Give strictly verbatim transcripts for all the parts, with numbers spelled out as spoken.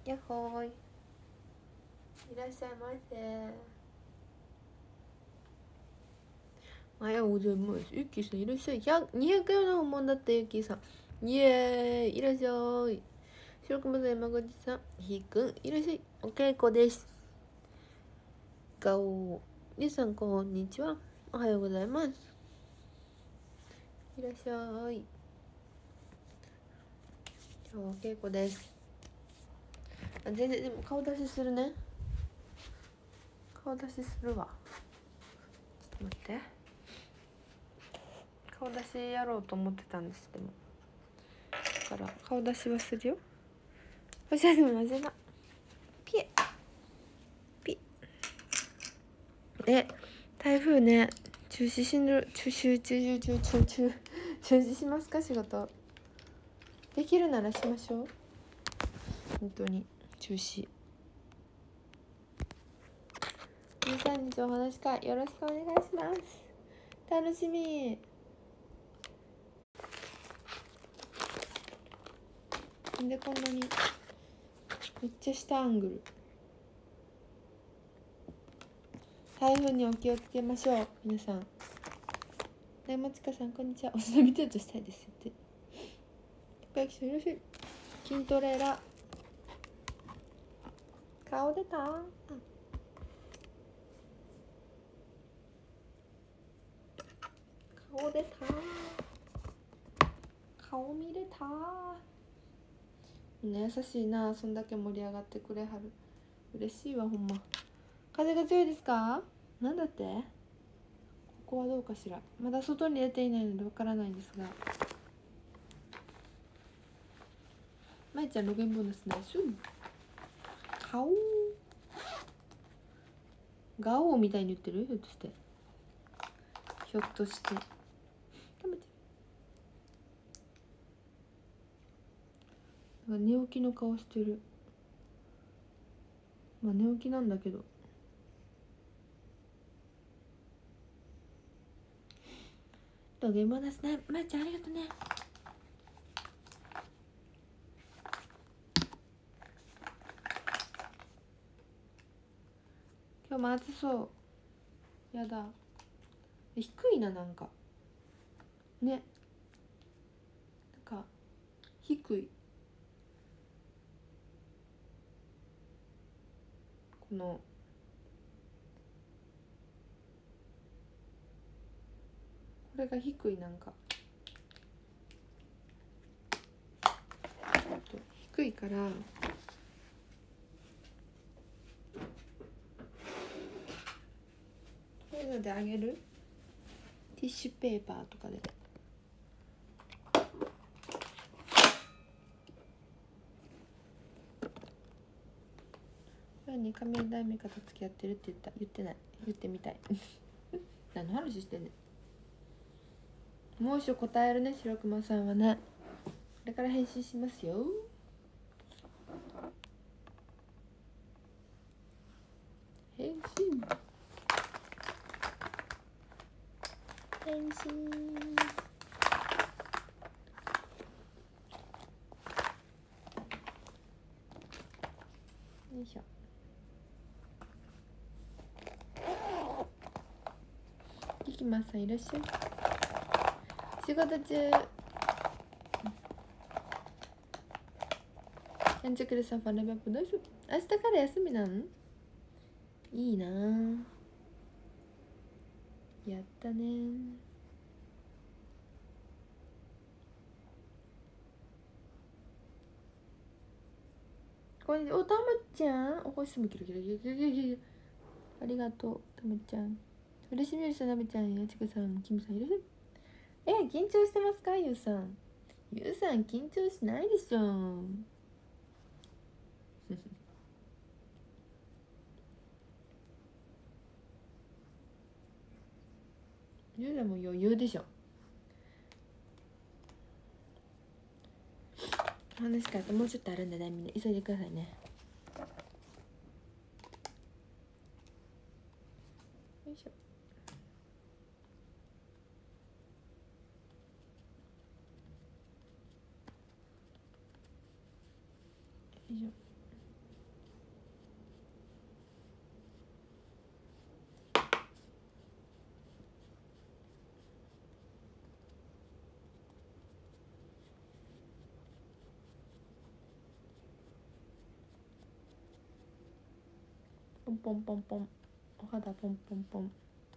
やっほーい、いらっしゃいませ。おはようございます。ゆきさんいらっしゃい。にひゃくえんの訪問だったゆきさん、イエーイ、いらっしゃい。白熊さん、山口さん、ひーくんいらっしゃい。お稽古です。ガオー、皆さんこんにちは、おはようございます。いらっしゃい。今日はお稽古です。あ、全然でも顔出しするね。顔出しするわ。ちょっと待って、顔出しやろうと思ってたんです。でもだから顔出しはするよ。おしゃれなぜなピエピえ台風ね、中止しる中止中止中止中止中中止しますか。仕事できるならしましょう。本当に中止。にじゅうさんにちお話会よろしくお願いします。楽しみ。なんでこんなにめっちゃ下アングル。台風にお気をつけましょう皆さん。ねもちかさんこんにちは。お忍びデートしたいですって。高木さんよろしい。筋トレラ顔出た、顔出た、顔見れた。みんな優しいな、そんだけ盛り上がってくれはる。嬉しいわほんま。風が強いですか。なんだって。ここはどうかしら。まだ外に出ていないのでわからないんですが、まいちゃんログインボーナスナイス。顔ガオーみたいに言ってる。ひょっとしてひょっとして食べてる。なんか寝起きの顔してる。まあ寝起きなんだけど。ログインボーナスね、まいちゃんありがとうね。今日も暑そう。やだ、低いな、なんかね、なんか低い。このこれが低い。なんか低いからこういうのであげる。ティッシュペーパーとかで。に仮面ライメカと付き合ってるって言った。言ってない。言ってみたい何の話してんねん。もう一度答えるね、白熊さんはね。これから返信しますよ。返信返信。よいしょ。いきます。いらっしゃい。仕事中。ヤンチャクルさんファンレベップどうしよう。明日から休みなん？いいなぁ。やったね。これおたまちゃん、お星もキラキラキラキラキラキラ。ありがとうたまちゃん。嬉しみよりさなべちゃん、やちかさん、キムさんいる。え、緊張してますかゆうさん。ゆうさん緊張しないでしょゆうさんも余裕でしょ。話し方もうちょっとあるんでね、みんな急いでくださいね。よいしょ。よいしょ。 ポンポンポンポン、お肌ポンポンポン。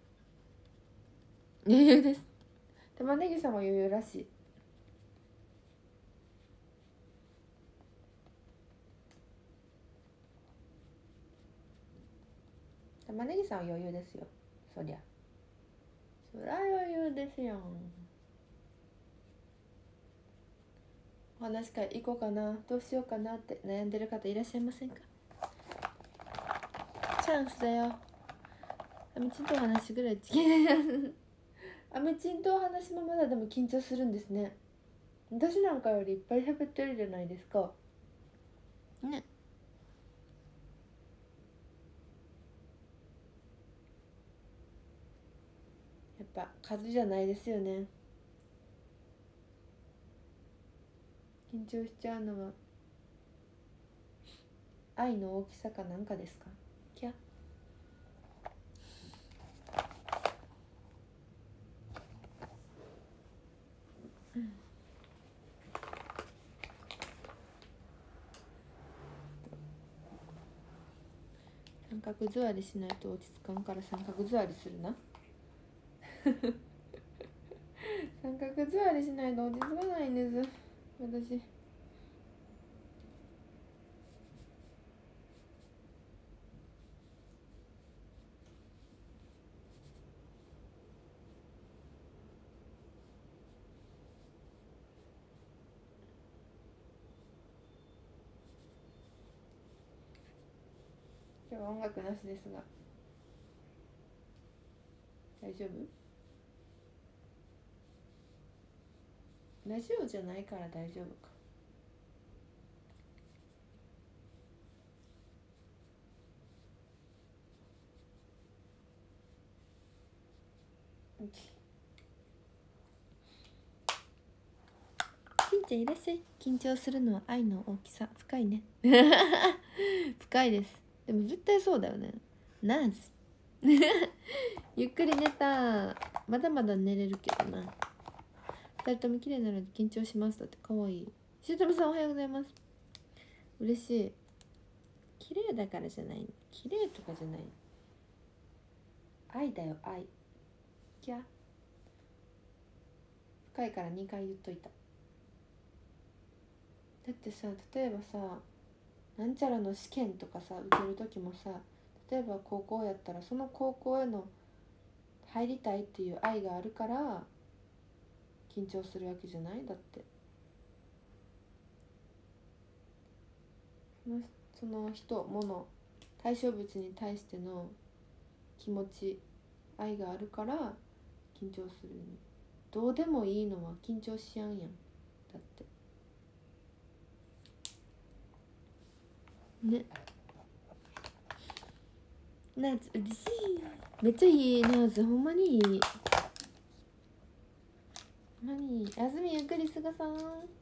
余裕です。玉ねぎさんは余裕らしい。玉ねぎさんは余裕ですよ。そりゃそりゃ余裕ですよ。お話し会行こうかな、どうしようかなって悩んでる方いらっしゃいませんか？チャンスだよ。アメチンとお話ぐらいちアメチンとお話もまだでも緊張するんですね。私なんかよりいっぱい喋ってるじゃないですかね。やっぱ数じゃないですよね。緊張しちゃうのは愛の大きさかなんかですか？キャ三角座りしないと落ち着かんから三角座りするな三角座りしないと落ち着かないんです私。今日は音楽なしですが大丈夫？ラジオじゃないから大丈夫か。金ちゃんいらっしゃい。緊張するのは愛の大きさ。深いね深いです。でも絶対そうだよね。ナーズゆっくり寝た。まだまだ寝れるけどな。ふたりとも綺麗なので緊張します。だってかわいい。しゅうとめさんおはようございます。嬉しい。綺麗だからじゃない。綺麗とかじゃない。愛だよ愛。キャ深いからにかい言っといた。だってさ、例えばさ、なんちゃらの試験とかさ受ける時もさ、例えば高校やったらその高校への入りたいっていう愛があるから緊張するわけじゃない？だってそのその人物対象物に対しての気持ち愛があるから緊張するに。どうでもいいのは緊張しやんやん。だってね。ナーズ嬉しい。めっちゃいいナーズ、ほんまにいい。ほんまにいい。あずみゆっくりすがさん。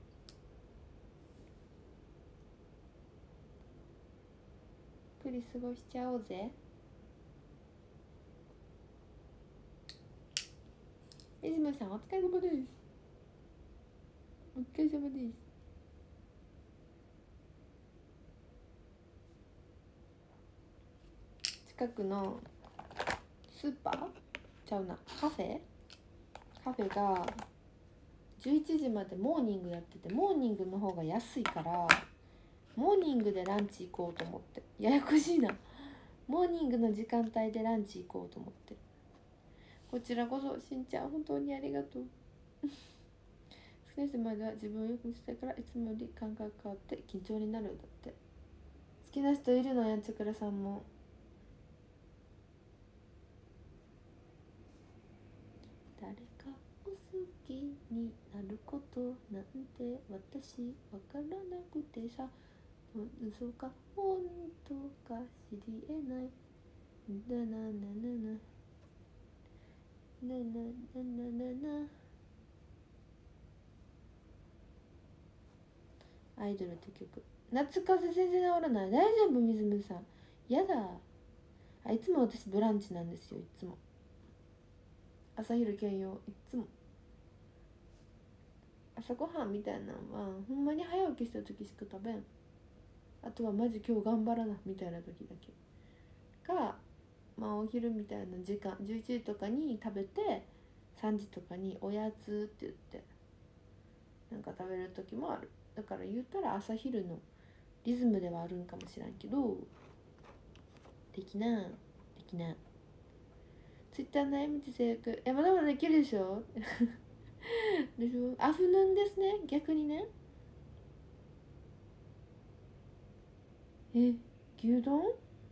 ゆっくり過ごしちゃおうぜ。いじまさんお疲れ様です。お疲れ様です。近くのスーパーちゃうなカフェカフェがじゅういちじまでモーニングやってて、モーニングの方が安いからモーニングでランチ行こうと思って。ややこしいな。モーニングの時間帯でランチ行こうと思って。こちらこそしんちゃん本当にありがとう少しまでは自分をよく見せたいからいつもより感覚変わって緊張になる。だって好きな人いるのやんちゃくらさんも。誰かを好きになることなんて私わからなくてさ、嘘か本当か知りえない。なななななななななな。アイドルって曲。夏風邪全然治らない。大丈夫みずむさん。やだ。あいつも私ブランチなんですよ。いつも朝昼兼用。いつも朝ごはんみたいなのはほんまに早起きした時しか食べん。あとはマジ今日頑張らなみたいな時だけ。 まあお昼みたいな時間じゅういちじとかに食べてさんじとかにおやつって言ってなんか食べる時もある。だから言ったら朝昼のリズムではあるんかもしらんけど、的な的なツイッターの エム 字制約、えまだまだできるでしょでしょ。アフヌンですね、逆にね。え牛丼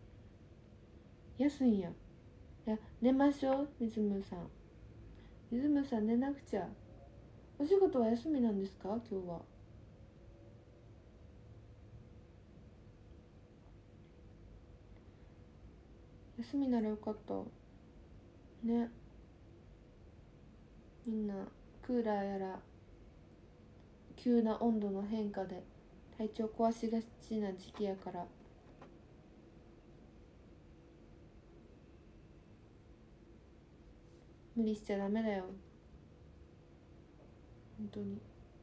安いんや。いや寝ましょう、リズムさん。リズムさん寝なくちゃ。お仕事は休みなんですか今日は。休みならよかったね。みんなクーラーやら急な温度の変化で体調壊しがちな時期やから、無理しちゃダメだよ本当に。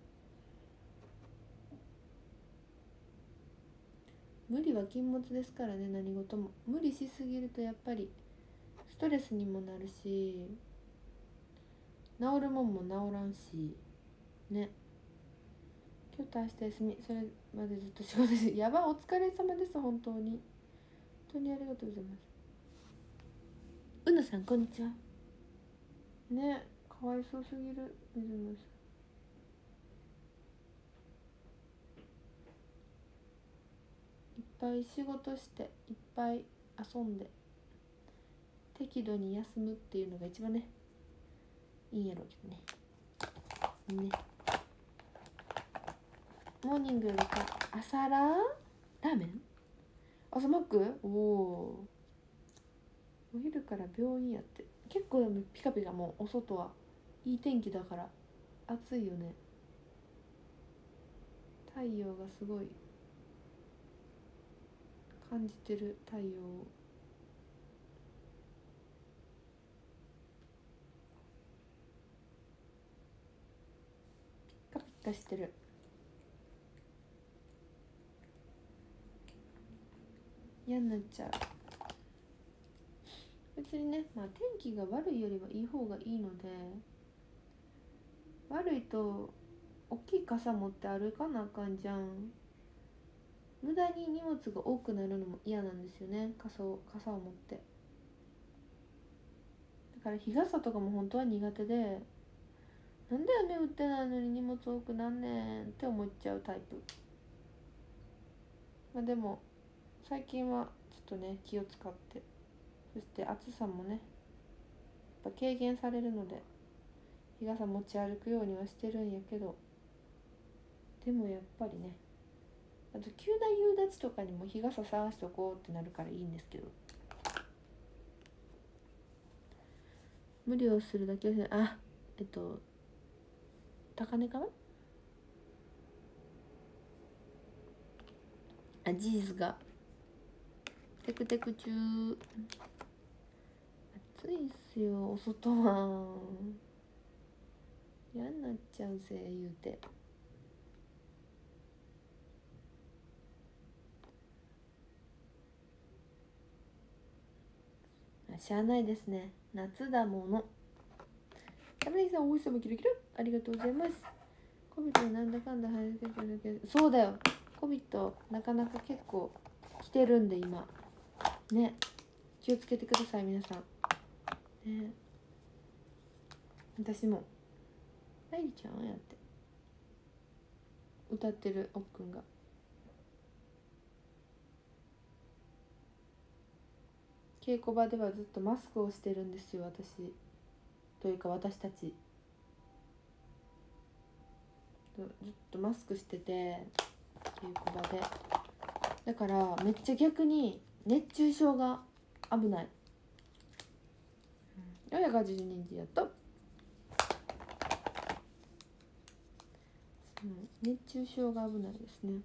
無理は禁物ですからね。何事も無理しすぎるとやっぱりストレスにもなるし、治るもんも治らんしね。今日と明日休み、それまでずっと仕事です。やば、お疲れ様です。本当に本当にありがとうございます。うなさんこんにちはね。かわいそうすぎる水野さん。いっぱい仕事していっぱい遊んで適度に休むっていうのが一番ねいいんやろうけどね。ね。モーニングよりか朝ラーラーメン朝マック。おおお昼から病院やって。結構でもピカピカ、もうお外はいい天気だから暑いよね。太陽がすごい感じてる。太陽をピカピカしてる。嫌になっちゃう。別にね、まあ天気が悪いよりはいい方がいいので、悪いと大きい傘持って歩かなあかんじゃん。無駄に荷物が多くなるのも嫌なんですよね。傘を傘を持って。だから日傘とかも本当は苦手で、なんで雨降ってないのに荷物多くなんねんって思っちゃうタイプ。まあでも最近はちょっとね気を使って、そして暑さもねやっぱ軽減されるので日傘持ち歩くようにはしてるんやけど、でもやっぱりね、あと急な夕立とかにも日傘さしとこうってなるからいいんですけど、無理をするだけはしない。あえっと高値かなあ、ジーズがテクテク中。暑いっすよお外は。嫌になっちゃうぜ言うて。しゃあないですね、夏だもの。たまねぎさん、お星様キラキラありがとうございます。コビットなんだかんだ入るけど、そうだよ、コビットなかなか結構来てるんで今ね、気をつけてください皆さんね。私も愛理ちゃんやって歌ってるおっくんが稽古場ではずっとマスクをしてるんですよ。私というか私たちずっとマスクしてて稽古場で、だからめっちゃ逆に熱中症が危ない。よんひゃくはちじゅうにんやっと、うん、熱中症が危ないですね。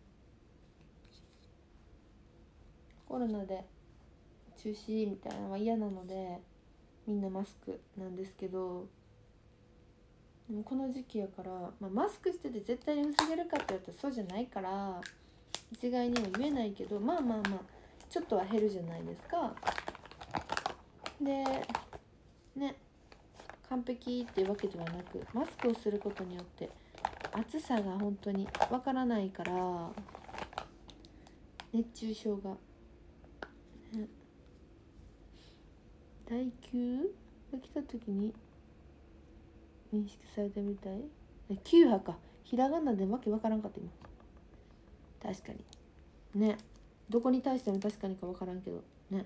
コロナで中止みたいなのは嫌なのでみんなマスクなんですけど、でもこの時期やから、まあ、マスクしてて絶対に防げるかって言ったらそうじゃないから一概には言えないけど、まあまあまあちょっとは減るじゃないですか。 でね、完璧っていうわけではなく、マスクをすることによって暑さが本当にわからないから熱中症が、ね、第九が来た時に認識されたみたい。きゅう波か、ひらがなでわけわからんかった今。確かにね、どこに対しても確かにかわからんけどね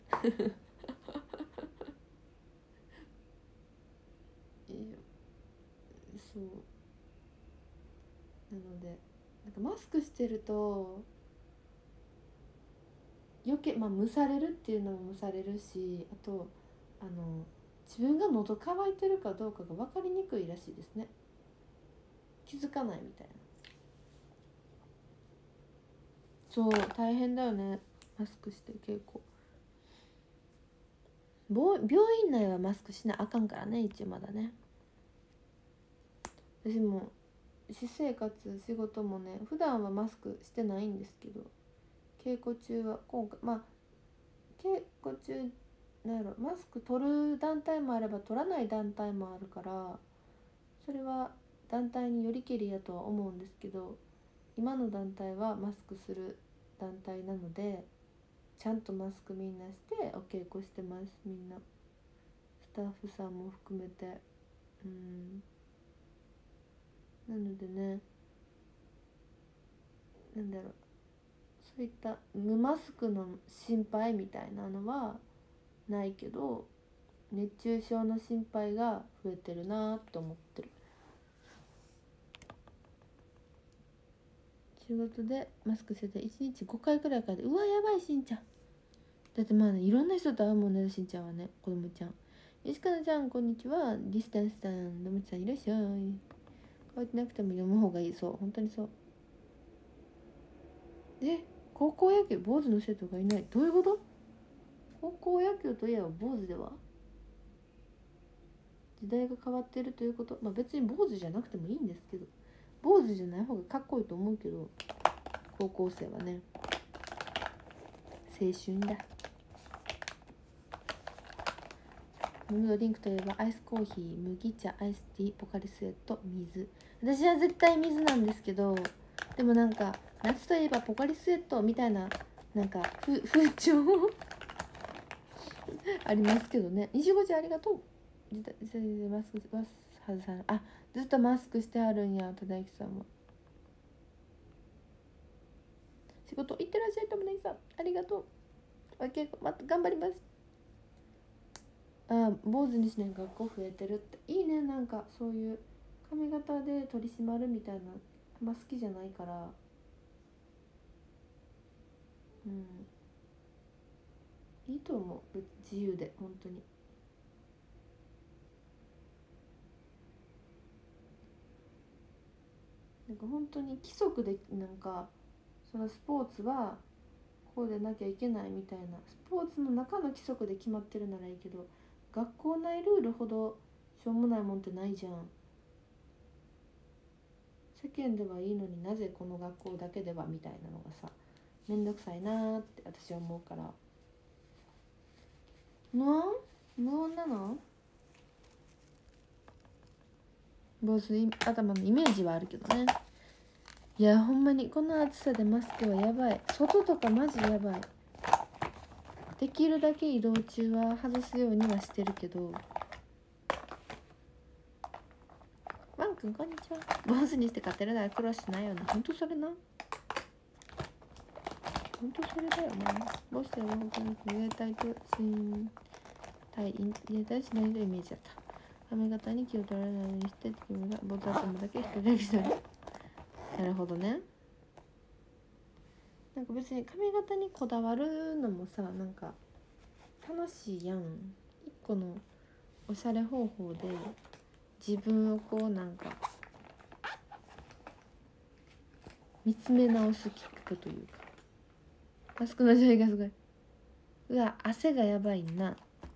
そうなので、なんかマスクしてると余計、まあ蒸されるっていうのも蒸されるし、あとあの自分が喉乾いてるかどうかが分かりにくいらしいですね。気づかないみたいな。そう大変だよね、マスクして結構。病院内はマスクしなあかんからね、一応まだね。私も私生活仕事もね、普段はマスクしてないんですけど、稽古中は今回まあ稽古中なんやろ、マスク取る団体もあれば取らない団体もあるから、それは団体によりけりやとは思うんですけど、今の団体はマスクする団体なのでちゃんとマスクみんなしてお稽古してます。みんなスタッフさんも含めて。うんなのでね、なんだろう、そういった無マスクの心配みたいなのはないけど、熱中症の心配が増えてるなと思ってる。仕事でマスクしてていちにちごかいくらいからで、うわやばいしんちゃん。だってまあね、いろんな人と会うもんね、しんちゃんはね。子供ちゃん、石川ちゃんこんにちは、ディスタンスさん、のむちさんいらっしゃい。乾いてなくても読む方がいい。そう本当にそう。で高校野球坊主の生徒がいない、どういうこと？高校野球といえば坊主では時代が変わってるということ。まあ別に坊主じゃなくてもいいんですけど、坊主じゃない方がかっこいいと思うけど、高校生はね、青春だ。飲むドリンクといえばアイスコーヒー、麦茶、アイスティー、ポカリスエット、水。私は絶対水なんですけど、でもなんか夏といえばポカリスエットみたいな、なんか風潮ありますけどね。にじゅうごじありがとう。マスク外さん、あ、ずっとマスクしてあるんや、忠之さんも。仕事行ってらっしゃい、友達さん、ありがとう。お稽古また頑張ります。あ、坊主にしない学校増えてるって、いいね。なんかそういう髪型で取り締まるみたいな、あんま好きじゃないから。うんいいと思う、自由で本当に。なんか本当に規則で、なんかそのスポーツはこうでなきゃいけないみたいな、スポーツの中の規則で決まってるならいいけど、学校内ルールほどしょうもないもんってないじゃん。世間ではいいのになぜこの学校だけではみたいなのがさ、めんどくさいなーって私は思うから。無音無音なの？坊主頭のイメージはあるけどね。いやほんまにこの暑さでマスクはやばい。外とかマジやばい。できるだけ移動中は外すようにはしてるけど。ワンくんこんにちは。坊主にして勝てるなら苦労しないよな。ほんとそれな、ほんとそれだよな。どうしても本当に自衛隊と新隊員、自衛隊しないとイメージだった。髪型に気を取られないようにして君が坊主頭だけ一人だけする。なるほどね。なんか別に髪型にこだわるのもさ、なんか楽しいやん。一個のおしゃれ方法で自分をこうなんか見つめ直すきっかけというか。マスクの匂いがすごい。うわ汗がやばいな。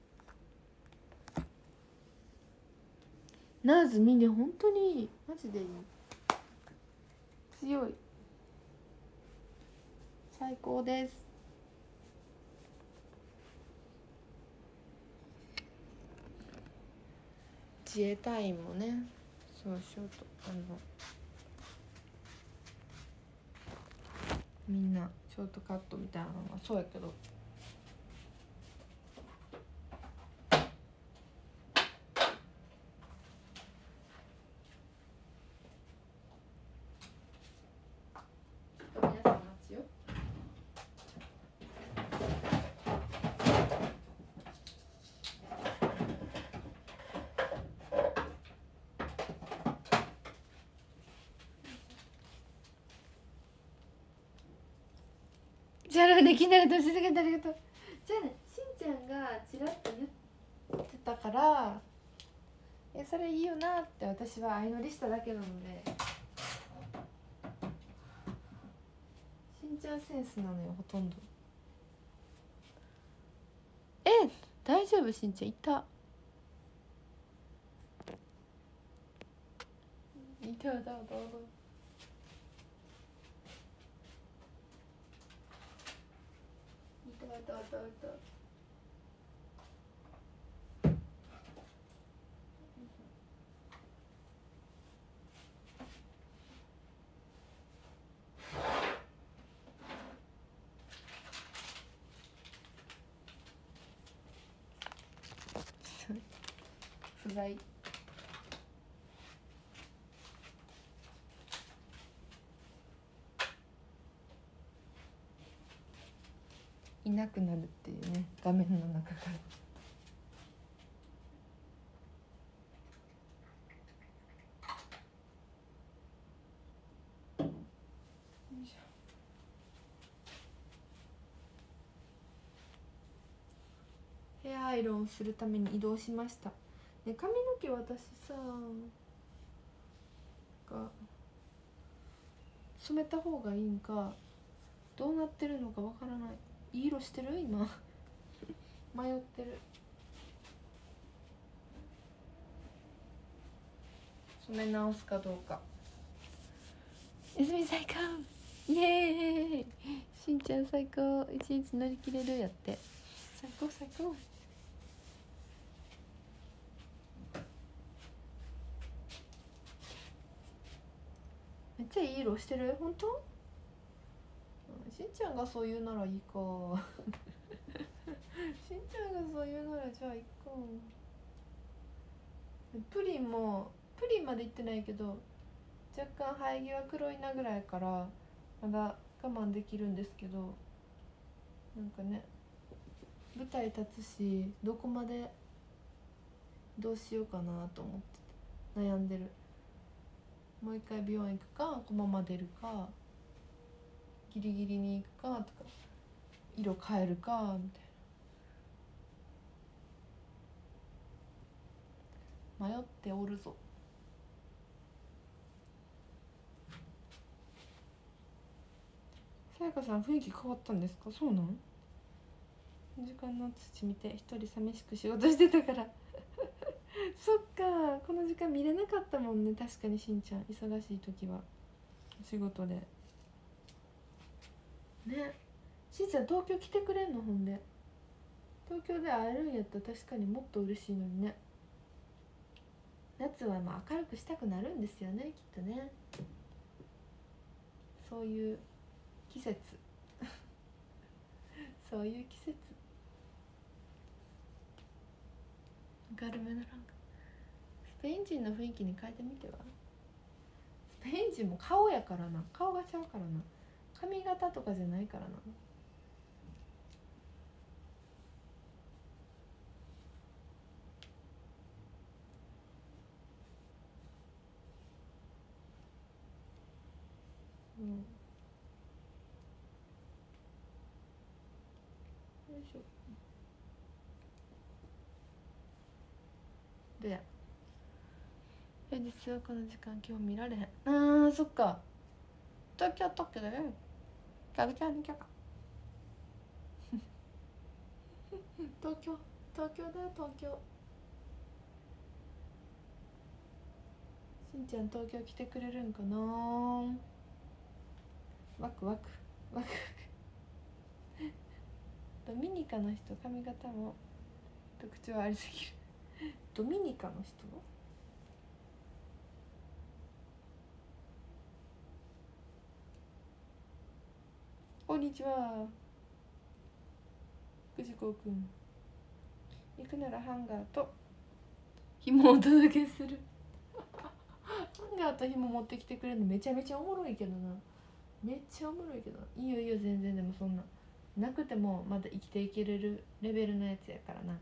ナーズミニ本当にマジでいい、強い、最高です。 自衛隊員もね、そうショートあのみんなショートカットみたいなのがそうやけど、皆さん待ちよ。じゃあできないと静かにありがとう。じゃあね、しんちゃんがちらっと言ってたからえそれいいよなって私は相乗りしただけなので、しんちゃんセンスなのよほとんど。え大丈夫しんちゃんいたいたいたいたいたいたいたいたいた。不在。いなくなるっていうね、画面の中から。ヘアアイロンをするために移動しました。ね、髪の毛私さが染めた方がいいんかどうなってるのかわからない。いい色してる今迷ってる。染め直すかどうか。泉最高イエーイ、しんちゃん最高、一日乗り切れるやって、最高最高。めっちゃいい色してる。本当？しんちゃんがそう言うならいいかしんちゃんがそう言うならじゃあいいか。プリンもプリンまでいってないけど若干生え際黒いなぐらいからまだ我慢できるんですけど、なんかね舞台立つしどこまでどうしようかなと思って悩んでる。もう一回美容院行くかこのまま出るかギリギリに行くかとか色変えるかみたいな迷っておるぞ。さやかさん雰囲気変わったんですか？そうなん？時間の土見て一人寂しく仕事してたからそっか、この時間見れなかったもんね。確かにしんちゃん忙しい時は仕事でね。しんちゃん東京来てくれんの？ほんで東京で会えるんやったら確かにもっと嬉しいのにね。夏はまあ明るくしたくなるんですよねきっとね。そういう季節そういう季節。ガルメのランクスペイン人の雰囲気に変えてみては。スペイン人も顔やからな、顔がちゃうからな、髪型とかじゃないからな。うん、よいしょ。どや平日はこの時間今日見られへん。あーそっか、東京特許だよ。逆ちゃんにきゃか東京東京だよ東京。しんちゃん東京来てくれるんかな。ワクワクワクワクドミニカの人髪型も特徴ありすぎるドミニカの人こんにちは。くじこうくん。行くならハンガーと紐をお届けする。ハンガーと紐持ってきてくれるのめちゃめちゃおもろいけどな。めっちゃおもろいけど。いいよいいよ、全然。でもそんななくてもまだ生きていけれるレベルのやつやからな。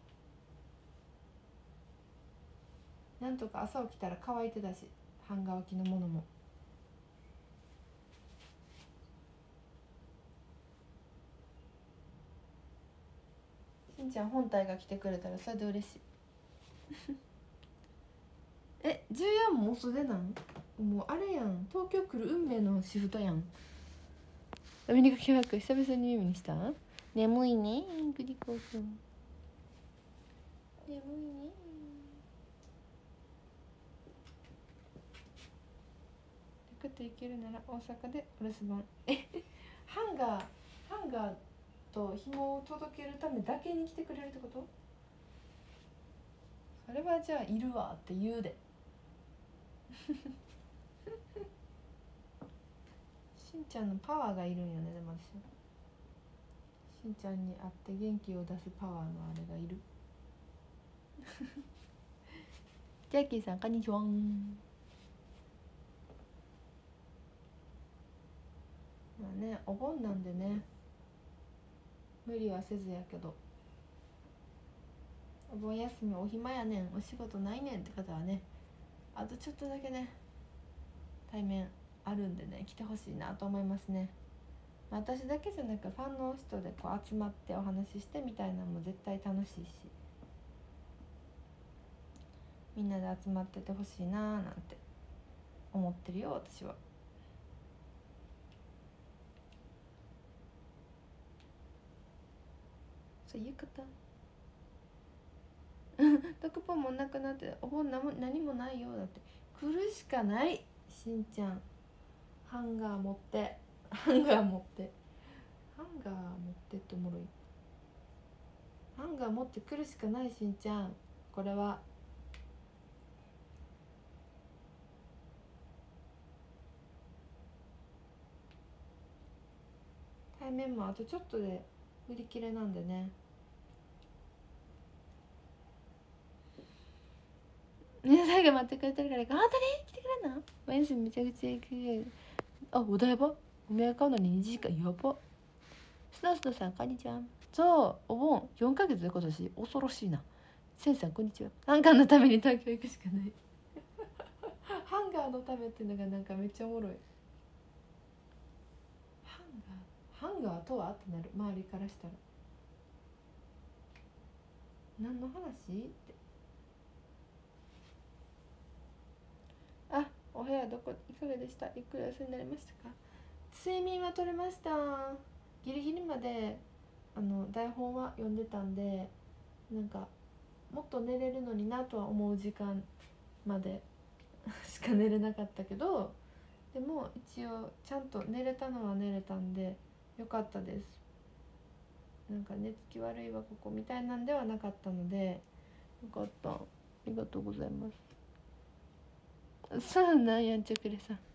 なんとか朝起きたら乾いてたし、ハンガー置きのものも。しんちゃん本体が来てくれたらそれで嬉しい。え、じゅうよんもお袖なん？もうあれやん、東京来る運命のシフトやん。アメリカ契約久々に耳にした？眠いね、グリコーくん。眠いね。食っていけるなら大阪でお留守番。え、ハンガーハンガーと紐を届けるためだけに来てくれるってこと？それはじゃあいるわって言うで。しんちゃんのパワーがいるんよね。でも私しんちゃんに会って元気を出すパワーのあれがいる。ジャッキーさんこんにちは。まあね、お盆なんでね無理はせずやけど、お盆休みお暇やねん、お仕事ないねんって方はね、あとちょっとだけね対面あるんでね、来てほしいなと思いますね。私だけじゃなくファンの人でこう集まってお話ししてみたいなのも絶対楽しいし、みんなで集まっててほしいなーなんて思ってるよ私は。そういう方特ポンもなくなってお盆何も何もないよ。だって来るしかない。しんちゃんハンガー持ってハンガー持ってハンガー持ってっておもろい。ハンガー持ってくるしかない。しんちゃんこれは対面もあとちょっとで売り切れなんでね。皆さんが待ってくれてるから本当に来てくれんの？おやすみめちゃくちゃ行く。あ、お台場お土産買うのににじかんやば。スノースノーさんこんにちは。そうお盆よんかげつで今年恐ろしいな。センさんこんにちは。ハンガーのために東京行くしかないハンガーのためっていうのがなんかめっちゃおもろい。ハンガーハンガーとはってなる、周りからしたら。何の話って。あ、お部屋どこいかがでした？ゆっくりお休みになりましたか？睡眠は取れました。ギリギリまであの台本は読んでたんで、なんかもっと寝れるのになとは思う時間までしか寝れなかったけど、でも一応ちゃんと寝れたのは寝れたんでよかったです。なんか寝つき悪いわここみたいなんではなかったのでよかった。ありがとうございます。そうなんやんちゃくれさん、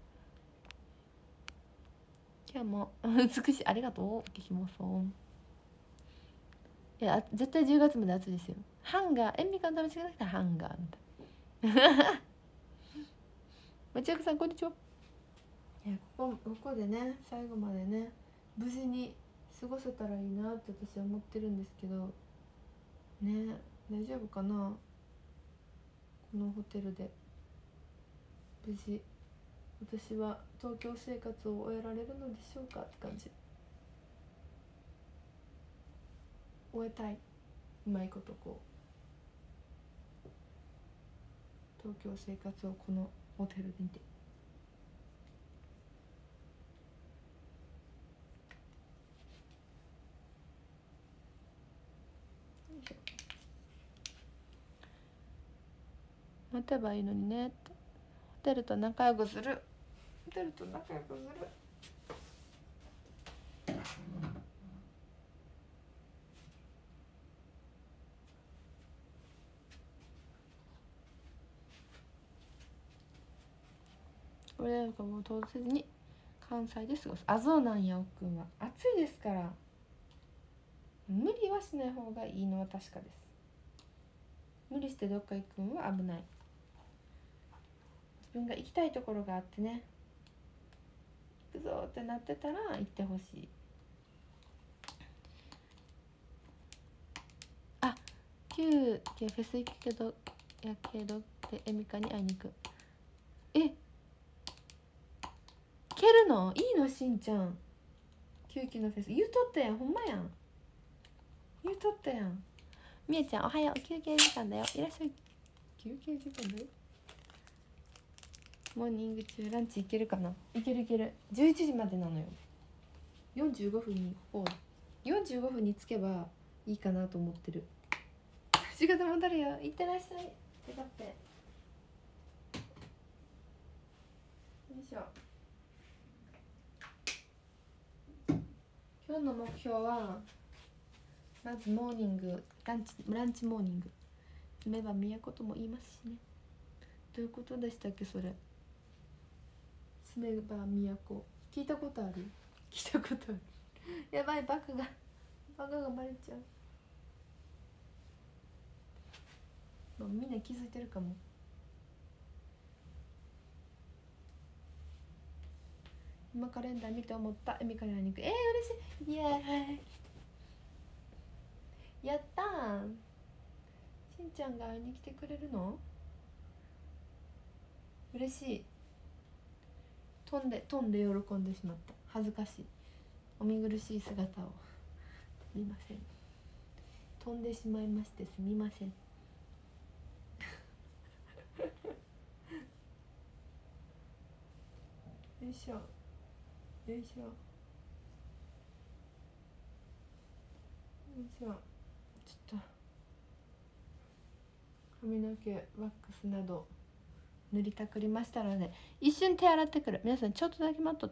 今日も美しい、ありがとう。ききもそう。いや絶対じゅうがつまで暑いですよ。ハンガー塩味感試しがなくてハンガーみたいな町役さんこんにちは。いやここここでね最後までね無事に過ごせたらいいなって私は思ってるんですけどね。大丈夫かな、このホテルで無事私は東京生活を終えられるのでしょうかって感じ。終えたい、うまいことこう東京生活をこのホテルで見て。待てばいいのにねって。ホテルと仲良くする、ホテルと仲良くする。これなんかもう通せずに関西で過ごす。あ、そうなんや。おっくんは暑いですから、無理はしない方がいいのは確かです。無理してどっか行くんは危ない。自分が行きたいところがあってね、行くぞってなってたら行ってほしい。あ、旧フェス行くけどやけどってエミカに会いに行く。え、蹴るのいいのしんちゃん。救急のフェス言うとったやん。ほんまやん、言うとったやん。みえちゃんおはよう、休憩時間だよ、いらっしゃい。休憩時間だよ。モーニング中ランチ行けるかな。行ける行ける。じゅういちじまでなのよ。よんじゅうごふんにこうよんじゅうごふんに着けばいいかなと思ってる。仕事戻るよ、いってらっしゃい。手だってよいしょ。今日の目標はまずモーニング、ランチ、ランチモーニング。住めば都とも言いますしね。どういうことでしたっけそれ。住めば都、聞いたことある。聞いたことある。やばい、バカがバカがバレちゃう。もうみんな気づいてるかも。今カレンダー見て思った。エミカレンダーに行く。えー、嬉しい。イエーイ、やったー。しんちゃんが会いに来てくれるの嬉しい。飛んで飛んで喜んでしまった。恥ずかしい。お見苦しい姿を見ません。飛んでしまいましてすみません。よいしょよいしょよいしょ。ちょっと髪の毛ワックスなど塗りたくりましたので一瞬手洗ってくる。皆さんちょっとだけ待っとって。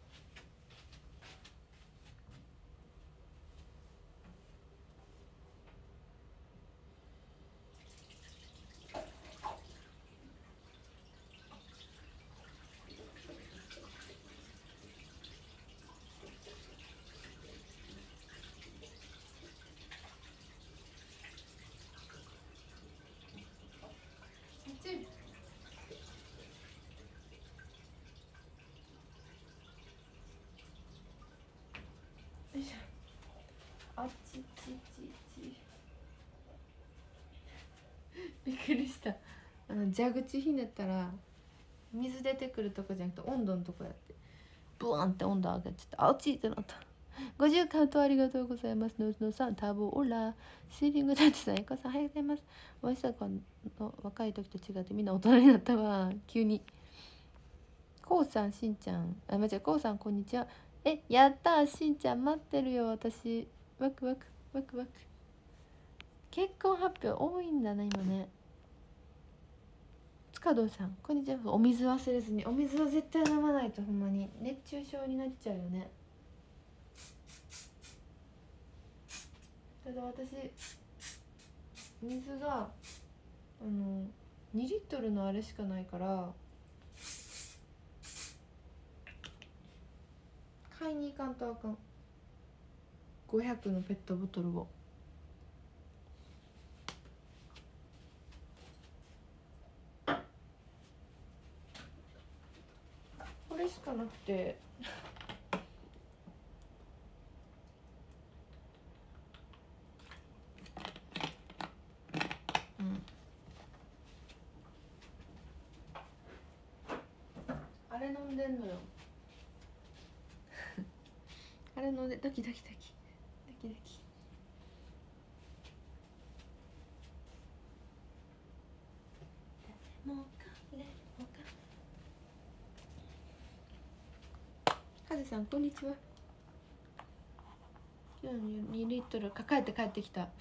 あっちちちちびっくりした。あの蛇口ひねったら水出てくるとこじゃなくて温度のとこやって、ブワンって温度上がっちゃって、あっちってなった。ごじゅうカウントありがとうございます。ののさん、タボオラシーリングダンチさん、エカさん、おはようございます。おいしさかの若い時と違ってみんな大人になったわ、急に。こうさん、しんちゃん、あ、間違え、こうさん、こんにちは。え、やったー、しんちゃん待ってるよ、私。ワクワク、ワクワク。結婚発表多いんだね、今ね。塚堂さん、こんにちは。お水忘れずに。お水は絶対飲まないとほんまに熱中症になっちゃうよね。ただ私水があのにリットルのあれしかないから買いに行かんとあかん。ごひゃくのペットボトルを。これしかなくてうん、あれ飲んでんのよあれ飲んで、ドキドキドキドキドキ。もうかれもうか。はずさんこんにちは。今日のにリットル抱えて帰ってきた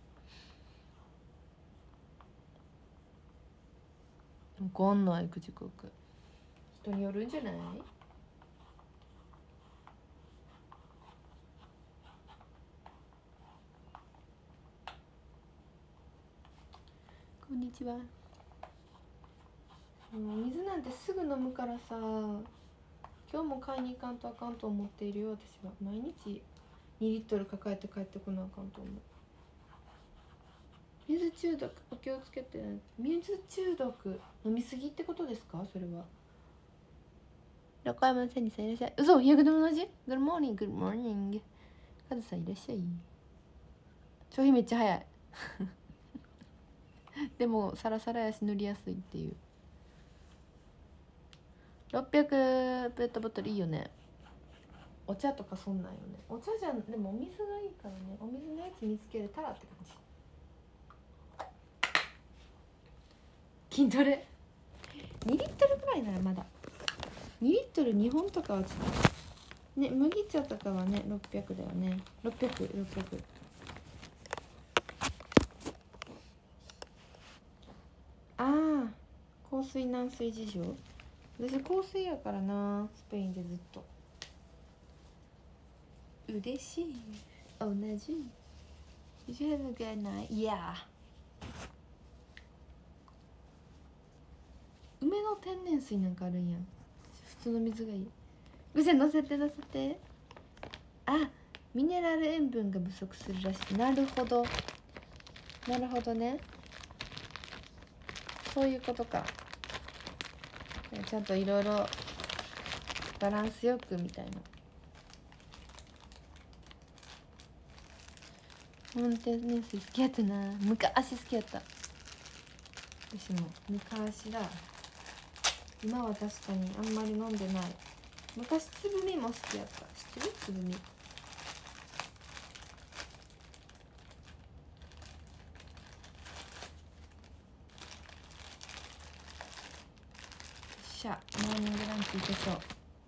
分かんない、時刻人によるんじゃない。こんにちは。もう水なんてすぐ飲むからさ、今今日も買いに行かんとあかんと思っているよ。私は毎日にリットル抱えて帰ってこなあかんと思う。水中毒お気をつけて。水中毒飲みすぎってことですか？それは。中山千里さんいらっしゃい。嘘、日焼け止め同じ？ Good morning, good morning。カズさんいらっしゃい。消費めっちゃ早いでもサラサラやし塗りやすいっていう。ろっぴゃくペットボトルいいよね。お茶とかそんなんよね。お茶じゃん、でもお水がいいからね。お水のやつ見つけれたらって感じ。筋トレにリットルくらいならまだ。にリットルにほんとかはちょっとね。麦茶とかはねろっぴゃくだよね。ろっぴゃく、ろっぴゃく。ああ、香水軟水事情。私香水やからな、スペインでずっと。嬉しい。同じ。Did you have a good night? Yeah。 梅の天然水なんかあるんや。普通の水がいい。うせ乗せて乗せて。あ、ミネラル塩分が不足するらしい。なるほどなるほどね。そういうことか。ちゃんといろいろバランスよくみたいな。本当に好きやったな。昔好きやった。私も昔だ。今は確かにあんまり飲んでない。昔つぶみも好きやった。知ってる？つぶみ。しゃ、モーニングランチいけそう。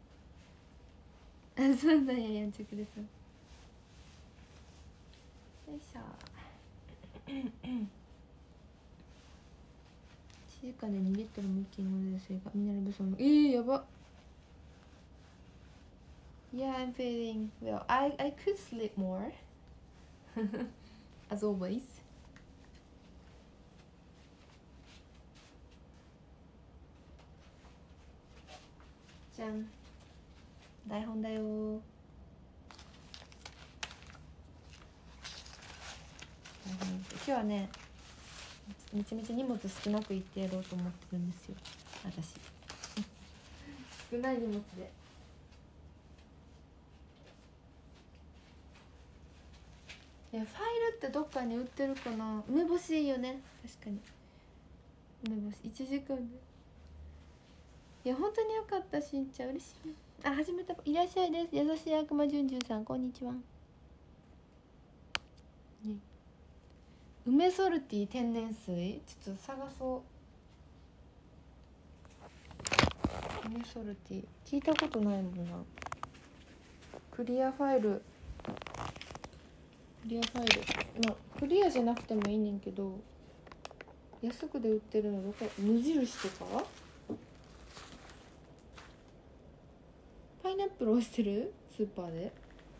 あ、そうなんや、やんちゃくでさ。よいしょ。いちじかんでにリットル無菌の冷水がミネラル不足の。えー、やば。Yeah, I'm feeling well. I, I could sleep more as always. じゃん、台本だよ。今日はね、めちゃめちゃ荷物少なくいってやろうと思ってるんですよ、私少ない荷物で。いや、ファイルってどっかに売ってるかな。梅干しいいよね、確かに。梅干しいちじかんで。いや、本当によかった。しんちゃん嬉しい。あ、始めた。いらっしゃいです。優しい悪魔じゅんじゅんさん、こんにちは、ね、梅ソルティ天然水ちょっと探そう。梅ソルティ聞いたことないもんな。クリアファイル、クリアファイル、まあクリアじゃなくてもいいねんけど、安くで売ってるのどこ？無印とか？パイナップル押してる？スーパーで。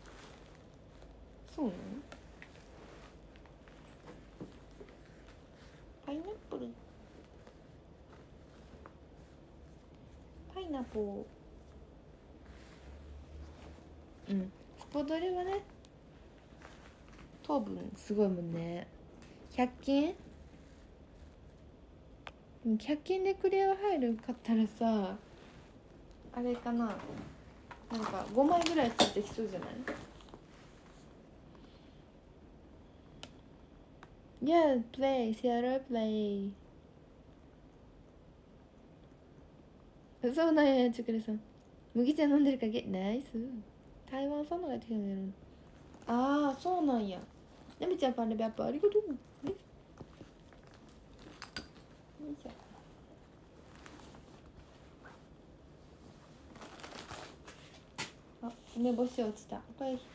そうなの？パイナップル、パイナポー。うん、スポドリはね糖分すごいもんね。ひゃく均？ひゃく均でクリアファイル買ったらさ、あれかな、なんかごまいぐらいついてきそうじゃない？ Yeah, play, Sierra play。 そうなんや、チョコレさん。麦茶飲んでるかげ、ナイス。台湾そんなのがやってるの。ああ、そうなんや。なみちゃん、パンレベアップありがとう。ね、よいしょ。あ、梅干し落ちた。これ、あの、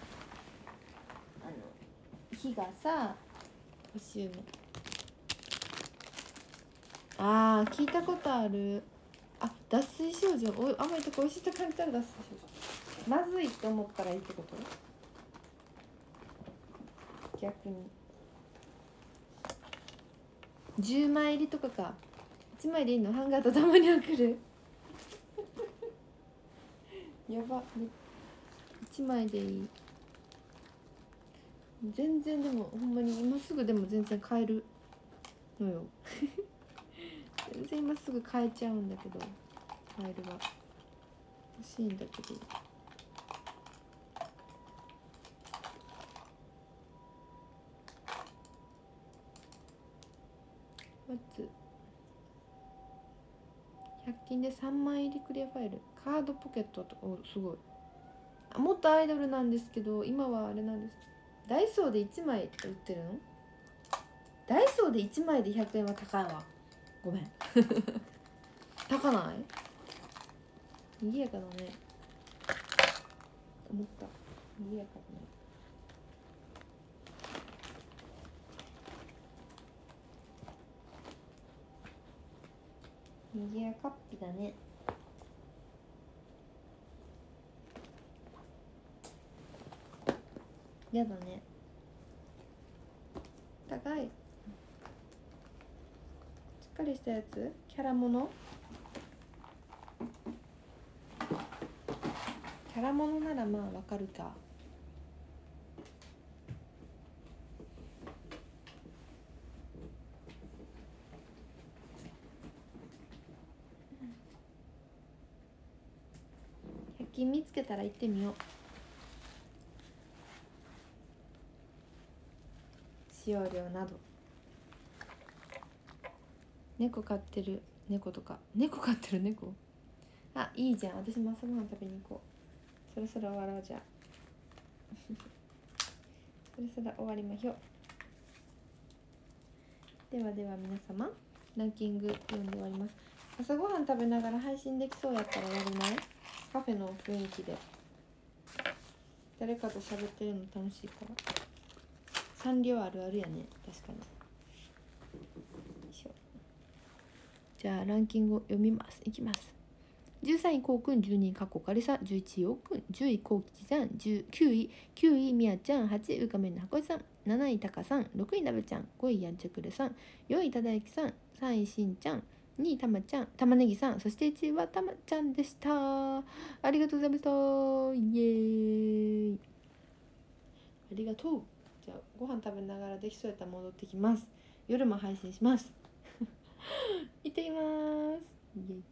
火がさ、干し梅。ああ、聞いたことある。あ、脱水症状。おい、甘いとこ美味しいと感じたら脱水症状。まずいって思ったらいいってこと？逆に。じゅうまい入りとかか。いちまいでいいの？ハンガーとたまに送るやば、いちまいでいい。全然でもほんまに今すぐでも全然買えるのよ全然今すぐ買えちゃうんだけど、ファイルが欲しいんだけど、まずひゃく均でさんまい入りクリアファイル、カードポケットと、おすごい。あ、もっとアイドルなんですけど、今はあれなんです。ダイソーでいちまいって売ってるの？ダイソーでいちまいでひゃくえんは高いわ。ごめん高ない？賑やかだね。思った。賑やかだね。賑やかっぴだね。やだね。高い。しっかりしたやつ？キャラもの？キャラものならまあわかるか。ひゃく均見つけたら行ってみよう。使用量など。猫飼ってる猫とか、猫飼ってる猫、あ、いいじゃん。私も朝ごはん食べに行こう。そろそろ終わろう。じゃあそろそろ終わりましょう。ではでは皆様、ランキング読んで終わります。朝ごはん食べながら配信できそうやったらやりない？カフェの雰囲気で誰かと喋ってるの楽しいから。サンリオあるあるやね、確かに。じゃあランキングを読みます。いきます。じゅうさんいこうくん、じゅうにいかっこかりさん、じゅういちいおうくん、じゅういこうきちさん、きゅういきゅういみやちゃん、はちいうかめんのはこいさん、なないたかさん、ろくいなべちゃん、ごいやんちゃくるさん、よんいただゆきさん、さんいしんちゃん、にいたまちゃん、たまねぎさん、そしていちいはたまちゃんでした。ありがとうございました。イエーイ、ありがとう。じゃあご飯食べながらできそうやったら戻ってきます。夜も配信します行ってきます。イエイ。